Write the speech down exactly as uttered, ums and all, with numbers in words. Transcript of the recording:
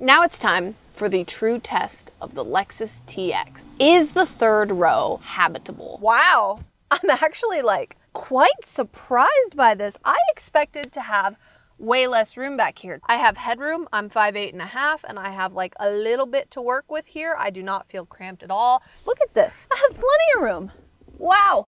Now it's time for the true test of the Lexus T X. Is the third row habitable? Wow, I'm actually like quite surprised by this. I expected to have way less room back here. I have headroom, I'm five eight and a half, and I have like a little bit to work with here. I do not feel cramped at all. Look at this, I have plenty of room. Wow,